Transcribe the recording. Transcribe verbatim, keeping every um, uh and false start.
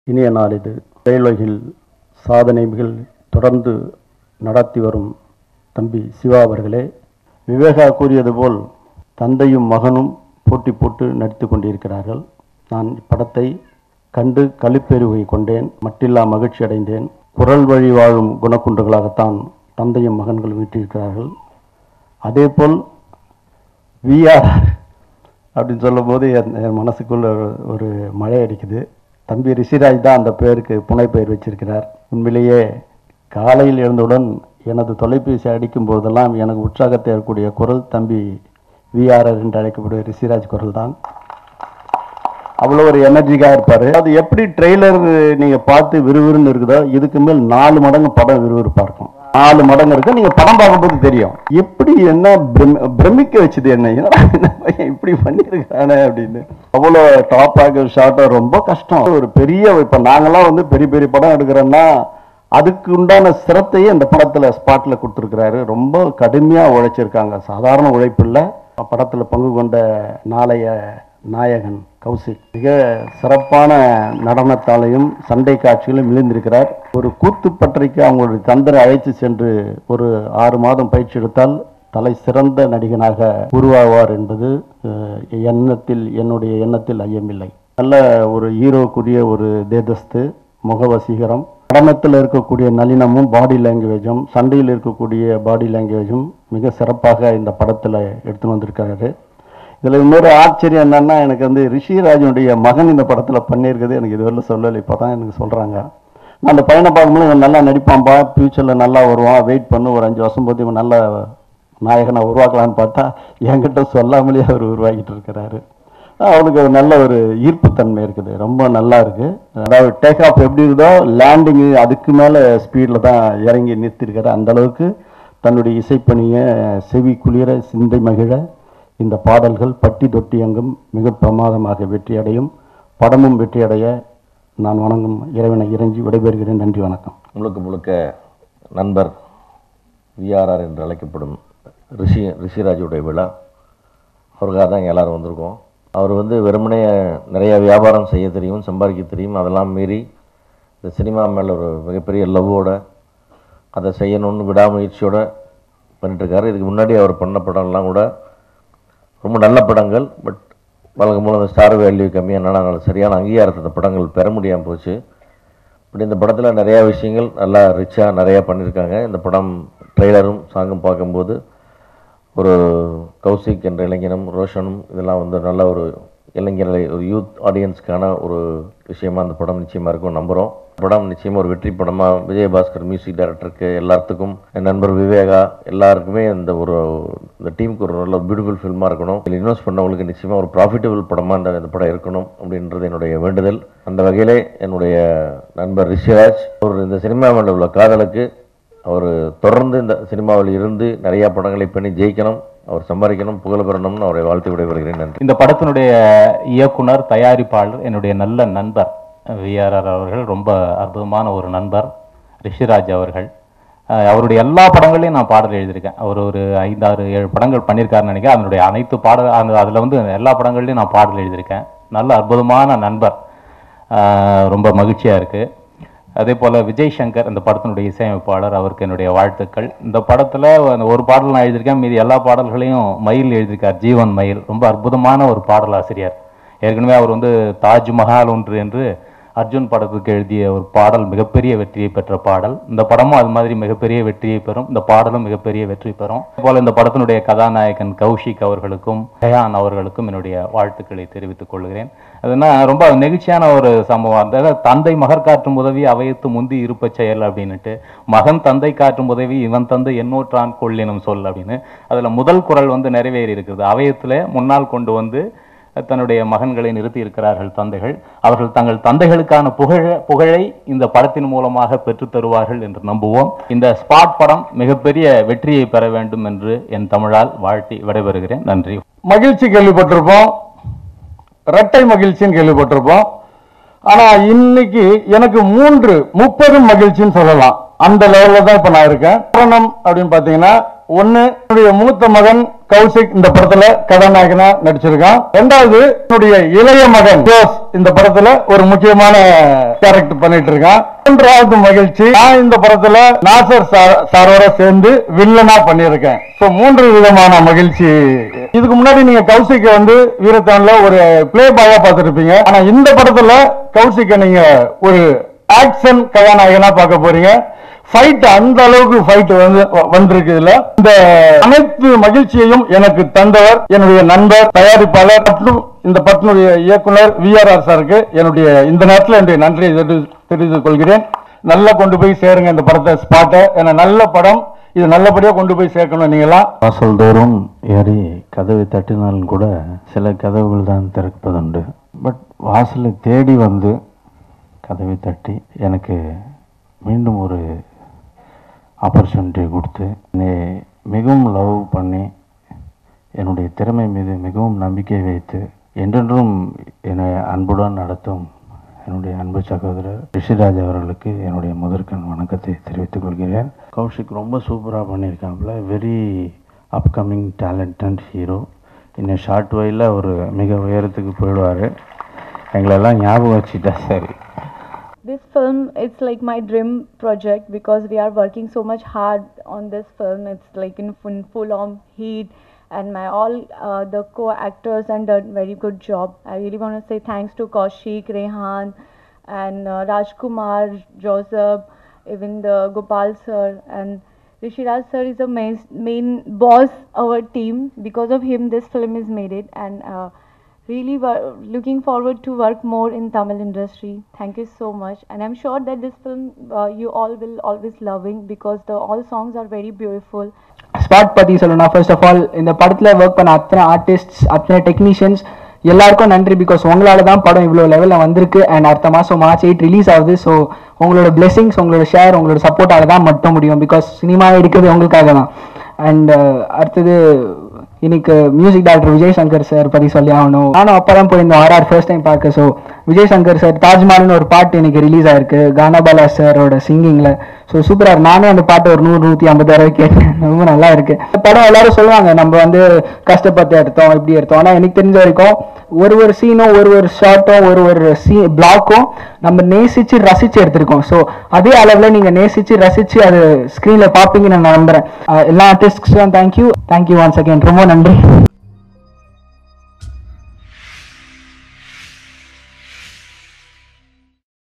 இனிய நாள் இது. திரையுலகில் சாதனைகள் தொடர்ந்து நடத்தி வரும் தம்பி சிவா அவர்களே, விவேகா கூறியது போல் தந்தையும் மகனும் போட்டி போட்டு நடித்து கொண்டிருக்கிறார்கள். நான் இப்படத்தை கண்டு களிப்பெருவை கொண்டேன், மட்டில்லா மகிழ்ச்சி அடைந்தேன். குரல் வழி வாழும் குணக்குன்றுகளாகத்தான் தந்தையும் மகன்களும் வீட்டிருக்கிறார்கள். அதே போல் விஆர் அப்படின்னு சொல்லும் போது என் மனசுக்குள்ள ஒரு மழை அடிக்குது. தம்பி ரிஷிராஜ் தான் அந்த பெயருக்கு புனை பெயர் வச்சிருக்கிறார். உண்மையிலேயே காலையில் எழுந்தவுடன் எனது தொலைபேசி அடிக்கும் போதெல்லாம் எனக்கு உற்சாகத்தை இருக்கக்கூடிய குரல் தம்பி விஆர்ஆர் என்று அழைக்கக்கூடிய ரிஷிராஜ் குரல் தான். அவ்வளோ ஒரு எனர்ஜிக்காக இருப்பார். அது எப்படி ட்ரெய்லர் நீங்கள் பார்த்து விறுவிறுன்னு இருக்குதோ, இதுக்கு மேல் நாலு மடங்கு படம் விறுவிறுப்பாக இருக்கும். நாலு மடங்கு இருக்கு. நீங்கள் படம் பார்க்கும்போது தெரியும் எப்படி என்ன பிரமிக்க வச்சுது என்ன இப்படி பண்ணியிருக்கானே அப்படின்னு. அவ்வளோ டாப்பாக ஷார்ட்டாக ரொம்ப கஷ்டம். ஒரு பெரிய இப்போ நாங்கள்லாம் வந்து பெரிய பெரிய படம் எடுக்கிறோன்னா அதுக்கு உண்டான சிரத்தையே இந்த படத்தில் ஸ்பாட்டில் கொடுத்துருக்கிறாரு. ரொம்ப கடுமையாக உழைச்சிருக்காங்க, சாதாரண உழைப்பு இல்லை. படத்தில் பங்கு கொண்ட நாளைய நாயகன் கௌசிக் மிக சிறப்பான நடனத்தாலையும் சண்டை காட்சிகளும் விழுந்திருக்கிறார். ஒரு கூத்துப்பற்றைக்கு அவங்களுடைய தந்தரை அழைத்து சென்று ஒரு ஆறு மாதம் பயிற்சி எடுத்தால் தலை சிறந்த நடிகனாக உருவாவார் என்பது எண்ணத்தில் என்னுடைய எண்ணத்தில் ஐயமில்லை. நல்ல ஒரு ஹீரோக்குரிய ஒரு தேதஸ்து, முகவசீகரம், நடனத்தில் இருக்கக்கூடிய நளினமும் பாடி லாங்குவேஜும் சண்டையில் இருக்கக்கூடிய பாடி லாங்குவேஜும் மிக சிறப்பாக இந்த படத்தில் எடுத்துன்னு வந்திருக்காரு. இதில் இன்னொரு ஆச்சரியம் என்னன்னா, எனக்கு வந்து ரிஷிராஜனுடைய மகன் இந்த படத்தில் பண்ணியிருக்கிறது எனக்கு இதுவரை சொல்லலை. இப்போ தான் எனக்கு சொல்கிறாங்க. நான் அந்த பையனை பார்க்கும்போது இவன் நல்லா நடிப்பான்பா, ஃப்யூச்சரில் நல்லா வருவான், வெயிட் பண்ணு, ஒரு அஞ்சு வருஷம் போது இவன் நல்ல நாயகனை உருவாக்கலான்னு பார்த்தா என்கிட்ட சொல்லாமலேயே அவர் உருவாக்கிட்டு இருக்கிறாரு. அவனுக்கு ஒரு நல்ல ஒரு ஈர்ப்புத்தன்மை இருக்குது, ரொம்ப நல்லா இருக்குது. அதாவது டேக் ஆஃப் எப்படி இருந்தோ லேண்டிங்கு அதுக்கு மேலே ஸ்பீடில் தான் இறங்கி நிறுத்திருக்காரு. அந்தளவுக்கு தன்னுடைய இசைப்பணியை செவி குளிர சிந்தை மகிழ இந்த பாடல்கள் பட்டி தொட்டி எங்கும் மிக பிரமாதமாக வெற்றியடையும், படமும் வெற்றியடைய நான் வணங்கும் இறைவனை இறைஞ்சி விடைபெறுகிறேன். நன்றி, வணக்கம். முழுக்க முழுக்க நண்பர் விஆர்ஆர் என்று அழைக்கப்படும் ரிஷி ரிஷிராஜுடைய விழா. அவருக்காக தான் எல்லோரும் வந்திருக்கோம். அவர் வந்து வெறுமனே நிறைய வியாபாரம் செய்ய தெரியும், சம்பாதிக்க தெரியும். அதெல்லாம் மீறி இந்த சினிமா மேலே ஒரு மிகப்பெரிய லவ்வோட அதை செய்யணும்னு விடாமுயற்சியோடு பண்ணிட்டுருக்காரு. இதுக்கு முன்னாடி அவர் பண்ண படம்லாம் கூட ரொம்ப நல்ல படங்கள். பட் வழக்கம் மூலம் அந்த ஸ்டார் வேல்யூ கம்மியானால சரியான அங்கீகாரத்தை இந்த படங்கள் பெற முடியாமல் போச்சு. பட் இந்த படத்தில் நிறையா விஷயங்கள் நல்லா ரிச்சாக நிறையா பண்ணியிருக்காங்க. இந்த படம் ட்ரெய்லரும் சாங்கும் பார்க்கும்போது ஒரு கௌசிக் என்ற இளைஞனும் ரோஷனும் இதெல்லாம் வந்து நல்ல ஒரு இளைஞர்களை ஒரு யூத் ஆடியன்ஸ்க்கான ஒரு விஷயமா அந்த படம் நிச்சயமாக இருக்கும் நம்புகிறோம். படம் நிச்சயமாக ஒரு வெற்றி படமாக விஜயபாஸ்கர் மியூசிக் டைரக்டருக்கு, எல்லாத்துக்கும், என் நண்பர் விவேகா, எல்லாருக்குமே இந்த ஒரு இந்த டீமுக்கு ஒரு நல்ல பியூட்டிஃபுல் ஃபில்மாக இருக்கணும். இதில் இன்வெஸ்ட் பண்ணவங்களுக்கு நிச்சயமாக ஒரு ப்ராஃபிட்டபிள் படமாக இந்த இந்த படம் இருக்கணும் அப்படின்றது என்னுடைய வேண்டுதல். அந்த வகையிலே என்னுடைய நண்பர் ரிஷிராஜ் அவர் இந்த சினிமா மேலே உள்ள காதலுக்கு அவர் தொடர்ந்து இந்த சினிமாவில் இருந்து நிறையா படங்களை பண்ணி ஜெயிக்கணும், அவர் சம்பாதிக்கணும், புகழ் பெறணும்னு அவரை வாழ்த்து விடைபெறுகிறேன். நன்றி. இந்த படத்தினுடைய இயக்குனர், தயாரிப்பாளர் என்னுடைய நல்ல நண்பர் விஆர்ஆர் அவர்கள், ரொம்ப அற்புதமான ஒரு நண்பர் ரிஷிராஜ் அவர்கள். அவருடைய எல்லா படங்களையும் நான் பாடல் எழுதியிருக்கேன். அவர் ஒரு ஐந்தாறு ஏழு படங்கள் பண்ணியிருக்காருன்னு நினைக்கிறேன். அதனுடைய அனைத்து பாடல் அந்த அதில் வந்து எல்லா படங்கள்லையும் நான் பாடல் எழுதியிருக்கேன். நல்ல அற்புதமான நண்பர், ரொம்ப மகிழ்ச்சியாக இருக்குது. அதே போல் விஜய் சங்கர் இந்த படத்தினுடைய இசையமைப்பாளர், அவருக்கு என்னுடைய வாழ்த்துக்கள். இந்த படத்தில் அந்த ஒரு பாடல் நான் எழுதியிருக்கேன், மீதி எல்லா பாடல்களையும் மயில் எழுதியிருக்கார், ஜீவன் மயில். ரொம்ப அற்புதமான ஒரு பாடல் ஆசிரியர். ஏற்கனவே அவர் வந்து தாஜ்மஹால் ஒன்று என்று அர்ஜுன் படத்துக்கு எழுதிய ஒரு பாடல் மிகப்பெரிய வெற்றியை பெற்ற பாடல். இந்த படமும் அது மாதிரி மிகப்பெரிய வெற்றியை பெறும், இந்த பாடலும் மிகப்பெரிய வெற்றி பெறும். போல இந்த படத்தினுடைய கதாநாயகன் கௌஷிக் அவர்களுக்கும் ஹயான் அவர்களுக்கும் என்னுடைய வாழ்த்துக்களை தெரிவித்துக் கொள்கிறேன். அதுனா ரொம்ப நெகிழ்ச்சியான ஒரு சம்பவம். அந்த தந்தை மகர் காட்டும் உதவி அவையத்து முந்தி இருப்ப செயல் அப்படின்னுட்டு, மகன் தந்தை காட்டும் உதவி இவன் தந்தை எண்ணூற்றான் கொள்ளினும் சொல் அப்படின்னு அதில் முதல் குறள் வந்து நிறைவேறி இருக்குது. அவையத்தில் முன்னால் கொண்டு வந்து தன்னுடைய மகன்களை நிறுத்தி இருக்கிறார்கள் தந்தைகள். அவர்கள் தங்கள் தந்தைகளுக்கான புகழ புகழை இந்த படத்தின் மூலமாக பெற்று தருவார்கள் என்று நம்புவோம். இந்த ஸ்பாட் படம் மிகப்பெரிய வெற்றியை பெற வேண்டும் என்று என் தமிழால் வாழ்த்தி விடைபெறுகிறேன். நன்றி. மகிழ்ச்சி கேள்விப்பட்டிருப்போம், இரட்டை மகிழ்ச்சின்னு கேள்விப்பட்டிருப்போம். ஆனா இன்னைக்கு எனக்கு மூன்று முப்பதும் மகிழ்ச்சின்னு சொல்லலாம். அந்த லெவலில் தான் இப்ப நான் இருக்கேன். காரணம் அப்படின்னு பாத்தீங்கன்னா, ஒன்னு என்னுடைய மூத்த மகன் கௌசிக் இந்த படத்துல கதாநாயகனா நடிச்சிருக்கான். இரண்டாவது என்னுடைய இளைய மகன் ஜோஸ் இந்த படத்துல ஒரு முக்கியமான கேரக்டர் பண்ணிட்டு இருக்கான். மூன்றாவது மகிழ்ச்சி, நான் இந்த படத்துல நாசர் சாரோட சேர்ந்து வில்லனா பண்ணியிருக்கேன். சோ மூன்று விதமான மகிழ்ச்சி. இதுக்கு முன்னாடி நீங்க கௌசிக்க வந்து வீரத்தான்ல ஒரு பிளே பாயா பார்த்திருப்பீங்க. ஆனா இந்த படத்துல கௌசிக்க நீங்க ஒரு ஆக்ஷன் கதாநாயகனா பார்க்க போறீங்க. ஃபைட் அந்த அளவுக்கு ஃபைட் வந்து வந்திருக்கு. இதுல இந்த அனைத்து மகிழ்ச்சியையும் எனக்கு தந்தவர் என்னுடைய நண்பர், தயாரிப்பாளர் மற்றும் இந்த படத்தினுடைய இயக்குனர் வி ஆர் ஆர் சாருக்கு என்னுடைய இந்த நேரத்தில் என்னுடைய நன்றியை தெரிவித்துக் கொள்கிறேன். நல்லா கொண்டு போய் சேருங்க இந்த படத்தை, ஸ்பாட்டை. ஏன்னா நல்ல படம், இது நல்லபடியா கொண்டு போய் சேர்க்கணும். நீங்களாம் வாசல் தோறும் ஏறி கதவை தட்டினாலும் கூட சில கதவுகள் தான் திறப்பதுண்டு. பட் வாசலை தேடி வந்து கதவை தட்டி எனக்கு மீண்டும் ஒரு ஆப்பர்ச்சுனிட்டி கொடுத்து என்னை மிகவும் லவ் பண்ணி என்னுடைய திறமை மீது மிகவும் நம்பிக்கை வைத்து என்றென்றும் என்னை அன்புடன் நடத்தும் என்னுடைய அன்பு சகோதரர் ரிஷிராஜ் அவர்களுக்கு என்னுடைய முதற்கண் வணக்கத்தை தெரிவித்துக் கொள்கிறேன். கௌஷிக் ரொம்ப சூப்பராக பண்ணியிருக்காப்புல. Very upcoming talented hero. இன்னும் ஷார்ட் வையில் ஒரு மிக உயரத்துக்கு போயிடுவார். எங்களெல்லாம் ஞாபகம் வச்சுட்டா சரி. This film, it's like my dream project because we are working so much hard on this film. It's like in full, full on heat, and my all uh, the co-actors and done very good job. I really want to say thanks to Kaushik, Rehan, and uh, Rajkumar, Joseph, even the Gopal sir, and Rishiraj sir is the main, main boss our team. Because of him, this film is made it, and. Uh, Really looking forward to work more in Tamil industry. Thank you so much, and I'm sure that this film uh, you all will always loving because the all songs are very beautiful. Spot பற்றி சொல்லணும். First of all இந்த படத்தில் work பண்ண அத்தனை artists, அத்தனை technicians எல்லாருக்கும் நன்றி. Because உங்களால தான் படம் இவ்வளோ லெவலில் வந்திருக்கு. அண்ட் அடுத்த மாதம் மார்ச் எயிட் ரிலீஸ் ஆகுது. ஸோ உங்களோட பிளெஸிங்ஸ், உங்களோட ஷேர், உங்களோட சப்போர்ட்டால தான் மட்டும் முடியும். பிகாஸ் சினிமா எடுக்கிறது உங்களுக்காக தான். அண்ட் அடுத்தது இன்னைக்கு music director Vijay Shankar sir பற்றி சொல்லி ஆகணும். நானும் அப்போ தான் போயிருந்தோம் ஆர்ஆர் ஃபர்ஸ்ட் டைம் பார்க்க. ஸோ விஜய் சங்கர் சார் தாஜ்மஹால்னு ஒரு பாட்டு இன்னைக்கு ரிலீஸ் ஆயிருக்கு கானாபாலா சாரோட சிங்கிங்கில். ஸோ சூப்பராக நானே அந்த பாட்டு ஒரு நூறு நூற்றி ஐம்பது தடவை கேட்டேன். ரொம்ப நல்லா இருக்கு. இந்த படம் எல்லாரும் சொல்லுவாங்க நம்ம வந்து கஷ்டப்பட்டு எடுத்தோம், இப்படி எடுத்தோம். ஆனால் எனக்கு தெரிஞ்ச வரைக்கும் ஒரு ஒரு சீனும், ஒரு ஒரு ஷார்ட்டும், ஒரு ஒரு சீ பிளாக்கும் நம்ம நேசிச்சு ரசிச்சு எடுத்திருக்கோம். ஸோ அதே அளவில் நீங்கள் நேசிச்சு ரசிச்சு அது ஸ்க்ரீனில் பார்ப்பீங்கன்னு நான் நம்புறேன். எல்லா ஆர்டிஸ்ட்ஸும் தேங்க்யூ தேங்க்யூ ஒன்ஸ் அகேன். ரொம்ப நன்றி.